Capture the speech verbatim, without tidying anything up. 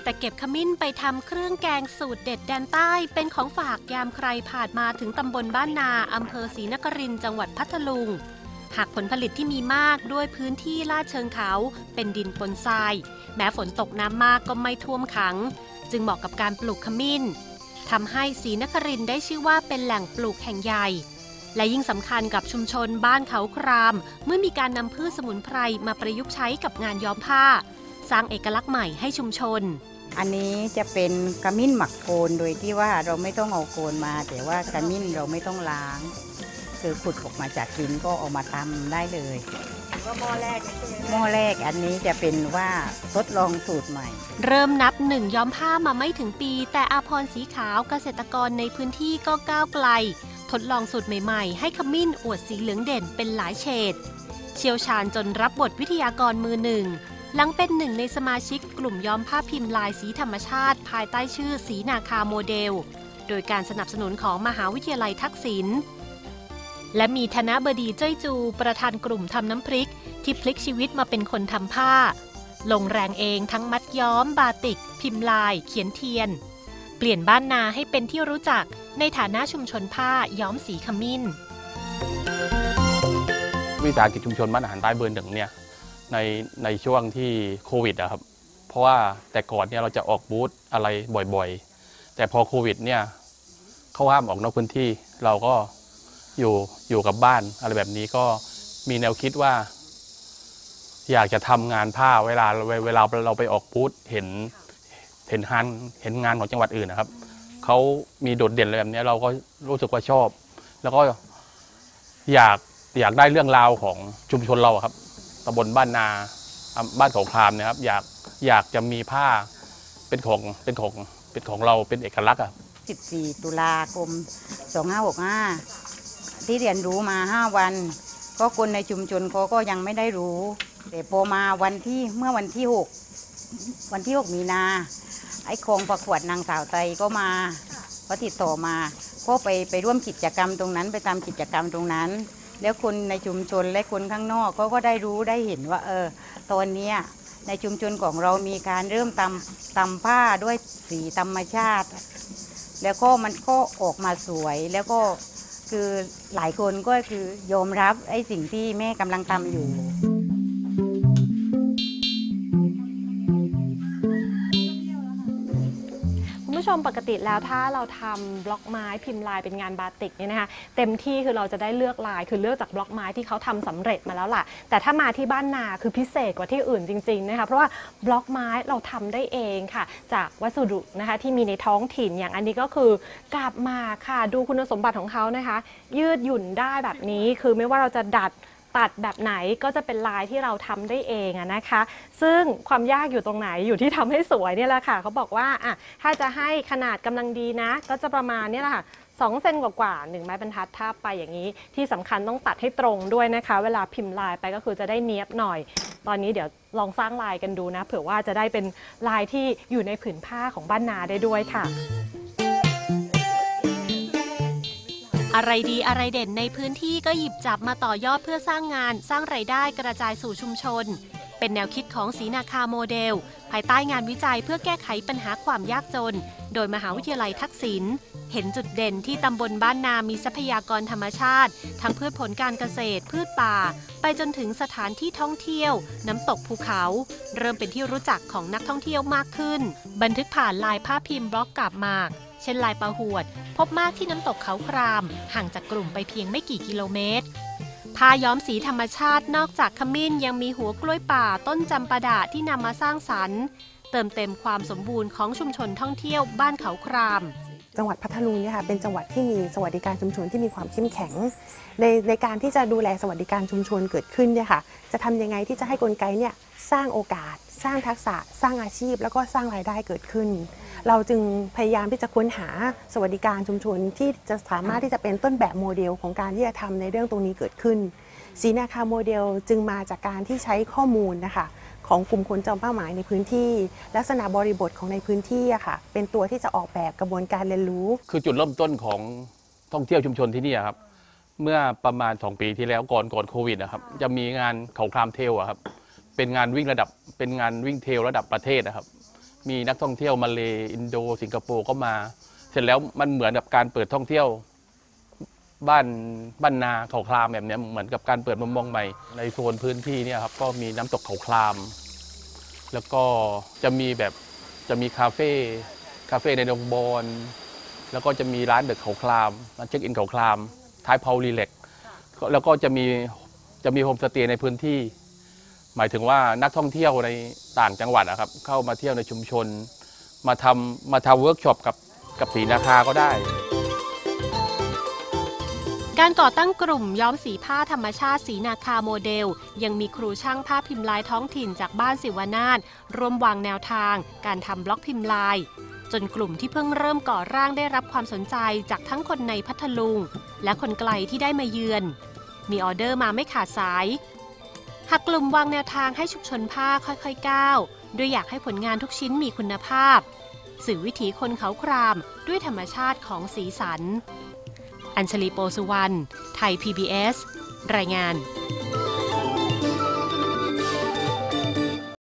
แต่เก็บขมิ้นไปทำเครื่องแกงสูตรเด็ดแดนใต้เป็นของฝากยามใครผ่านมาถึงตำบลบ้านนาอำเภอศรีนครินทร์จังหวัดพัทลุงหากผลผลิตที่มีมากด้วยพื้นที่ลาดเชิงเขาเป็นดินปนทรายแม้ฝนตกน้ำมากก็ไม่ท่วมขังจึงเหมาะกับการปลูกขมิ้นทำให้ศรีนครินทร์ได้ชื่อว่าเป็นแหล่งปลูกแห่งใหญ่และยิ่งสำคัญกับชุมชนบ้านเขาครามเมื่อมีการนำพืชสมุนไพรมาประยุกต์ใช้กับงานย้อมผ้าสร้างเอกลักษณ์ใหม่ให้ชุมชนอันนี้จะเป็นขมิ้นหมักโคนโดยที่ว่าเราไม่ต้องเอาโคนมาแต่ว่าขมิ้นเราไม่ต้องล้างคือขุดออกมาจากดินก็เอามาตำได้เลยก็หม้อแรกหม้อแรกอันนี้จะเป็นว่าทดลองสูตรใหม่เริ่มนับหนึ่งย้อมผ้ามาไม่ถึงปีแต่อาภรณ์สีขาวเกษตรกรในพื้นที่ก็ก้าวไกลทดลองสูตรใหม่ๆให้ขมิ้นอวดสีเหลืองเด่นเป็นหลายเฉดเชี่ยวชาญจนรับบทวิทยากรมือหนึ่งหลังเป็นหนึ่งในสมาชิกกลุ่มย้อมผ้าพิมพ์ลายสีธรรมชาติภายใต้ชื่อสีนาคาโมเดลโดยการสนับสนุนของมหาวิทยาลัยทักษิณและมีธนบดีเจ้ยจูประธานกลุ่มทำน้ำพริกที่พลิกชีวิตมาเป็นคนทำผ้าลงแรงเองทั้งมัดย้อมบาติกพิมพ์ลายเขียนเทียนเปลี่ยนบ้านนาให้เป็นที่รู้จักในฐานะชุมชนผ้าย้อมสีขมิ้นวิสาหกิจชุมชนบ้านอาหารใต้เบอร์หนึ่งเนี่ยในในช่วงที่โควิดอะครับเพราะว่าแต่ก่อนเนี่ยเราจะออกบูธอะไรบ่อยๆแต่พอโควิดเนี่ยเขาห้ามออกนอกพื้นที่เราก็อยู่อยู่กับบ้านอะไรแบบนี้ก็มีแนวคิดว่าอยากจะทำงานผ้าเวลาเวลาเราไปออกบูธเห็นเห็นงานเห็นงานของจังหวัดอื่นนะครับเขามีโดดเด่นอะไรแบบนี้เราก็รู้สึกว่าชอบแล้วก็อยากอยากได้เรื่องราวของชุมชนเราครับตำบลบ้านนาบ้านเขาครามนะครับอยากอยากจะมีผ้าเป็นของเป็นของเป็นของเราเป็นเอกลักษณ์อ่ะสิบสี่ตุลาคมสองห้าหกห้าที่เรียนรู้มาห้าวันก็คนในชุมชนเขาก็ยังไม่ได้รู้แต่พอมาวันที่เมื่อวันที่หกวันที่หกมีนาไอ้โครงประกวดนางสาวไตก็มาก็ติดต่อมาก็ไปไปร่วมกิจกรรมตรงนั้นไปตามกิจกรรมตรงนั้นแล้วคนในชุมชนและคนข้างนอกก็ก็ได้รู้ได้เห็นว่าเออตอนนี้ในชุมชนของเรามีการเริ่มตำตำผ้าด้วยสีธรรมชาติแล้วก็มันก็ออกมาสวยแล้วก็คือหลายคนก็คือยอมรับไอ้สิ่งที่แม่กำลังทำอยู่คุณผู้ชมปกติแล้วถ้าเราทำบล็อกไม้พิมพ์ลายเป็นงานบาติกเนี่ยนะคะเต็มที่คือเราจะได้เลือกลายคือเลือกจากบล็อกไม้ที่เขาทำสำเร็จมาแล้วล่ะแต่ถ้ามาที่บ้านนาคือพิเศษกว่าที่อื่นจริงๆนะคะเพราะว่าบล็อกไม้เราทำได้เองค่ะจากวัสดุนะคะที่มีในท้องถิ่นอย่างอันนี้ก็คือกาบหมากค่ะดูคุณสมบัติของเขานะคะยืดหยุ่นได้แบบนี้คือไม่ว่าเราจะดัดตัดแบบไหนก็จะเป็นลายที่เราทำได้เองอะนะคะซึ่งความยากอยู่ตรงไหนอยู่ที่ทำให้สวยเนี่ยแหละค่ะเขาบอกว่าอ่ะถ้าจะให้ขนาดกำลังดีนะก็จะประมาณนี้แหละค่ะสองเซนกว่าๆหนึ่งไม้บรรทัดถ้าไปอย่างนี้ที่สำคัญต้องตัดให้ตรงด้วยนะคะเวลาพิมพ์ลายไปก็คือจะได้เนียบหน่อยตอนนี้เดี๋ยวลองสร้างลายกันดูนะเผื่อว่าจะได้เป็นลายที่อยู่ในผืนผ้าของบ้านนาได้ด้วยค่ะอะไรดีอะไรเด่นในพื้นที่ก็หยิบจับมาต่อยอดเพื่อสร้างงานสร้างรายได้กระจายสู่ชุมชนเป็นแนวคิดของศรีนาคาโมเดลภายใต้งานวิจัยเพื่อแก้ไขปัญหาความยากจนโดยมหาวิทยาลัยทักษิณเห็นจุดเด่นที่ตำบลบ้านนามีทรัพยากรธรรมชาติทั้งพืชผลการเกษตรพืชป่าไปจนถึงสถานที่ท่องเที่ยวน้ำตกภูเขาเริ่มเป็นที่รู้จักของนักท่องเที่ยวมากขึ้นบันทึกผ่านลายผ้าพิมพ์บล็อกกาบหมากเช่นลายประหวดพบมากที่น้ำตกเขาครามห่างจากกลุ่มไปเพียงไม่กี่กิโลเมตรผ้าย้อมสีธรรมชาตินอกจากขมิ้นยังมีหัวกล้วยป่าต้นจำปาดะที่นำมาสร้างสรรค์เติมเต็มความสมบูรณ์ของชุมชนท่องเที่ยวบ้านเขาครามจังหวัดพัทลุงเนี่ยค่ะเป็นจังหวัดที่มีสวัสดิการชุมชนที่มีความเข้มแข็งในในการที่จะดูแลสวัสดิการชุมชนเกิดขึ้นเนี่ยค่ะจะทำยังไงที่จะให้กลไกเนี่ยสร้างโอกาสสร้างทักษะสร้างอาชีพแล้วก็สร้างรายได้เกิดขึ้นเราจึงพยายามที่จะค้นหาสวัสดิการชุมชนที่จะสามารถที่จะเป็นต้นแบบโมเดลของการที่จะทำในเรื่องตรงนี้เกิดขึ้นศรีนาคาโมเดลจึงมาจากการที่ใช้ข้อมูลนะคะของกลุ่มคนจำเป้าหมายในพื้นที่ลักษณะบริบทของในพื้นที่อะค่ะเป็นตัวที่จะออกแบบกระบวนการเรียนรู้คือจุดเริ่มต้นของท่องเที่ยวชุมชนที่นี่ครับเมื่อประมาณสองปีที่แล้วก่อนก่อนโควิดนะครับจะมีงานเขาครามเทลอะครับเป็นงานวิ่งระดับเป็นงานวิ่งเทลระดับประเทศนะครับมีนักท่องเที่ยวมาเลอินโดสิงคโปร์ก็มา เสร็จแล้วมันเหมือนกับการเปิดท่องเที่ยวบ้านบ้านนาเขาคลามแบบนี้เหมือนกับการเปิดมุมมองใหม่ในโซนพื้นที่เนี่ยครับก็มีน้ำตกเขาคลามแล้วก็จะมีแบบจะมีคาเฟ่คาเฟ่ในดงบอนแล้วก็จะมีร้านเด็กเขาคลามร้านเช็คอินเขาคลามท้ายเพารีเล็กแล้วก็จะมีจะมีโฮมสเตย์ในพื้นที่หมายถึงว่านักท่องเที่ยวในต่างจังหวัดนะครับเข้ามาเที่ยวในชุมชนมาทำมาทำเวิร์กช็อปกับกับศรีนาคาก็ได้การก่อตั้งกลุ่มย้อมสีผ้าธรรมชาติศรีนาคาโมเดลยังมีครูช่างผ้าพิมพ์ลายท้องถิ่นจากบ้านศิวนาถร่วมวางแนวทางการทำบล็อกพิมพ์ลายจนกลุ่มที่เพิ่งเริ่มก่อร่างได้รับความสนใจจากทั้งคนในพัทลุงและคนไกลที่ได้มาเยือนมีออเดอร์มาไม่ขาดสายหากกลุ่มวางแนวทางให้ชุมชนผ้าค่อยๆก้าวโดยอยากให้ผลงานทุกชิ้นมีคุณภาพสื่อวิถีคนเขาครามด้วยธรรมชาติของสีสันอัญชลี โปสุวรรณ ไทย พี บี เอส รายงาน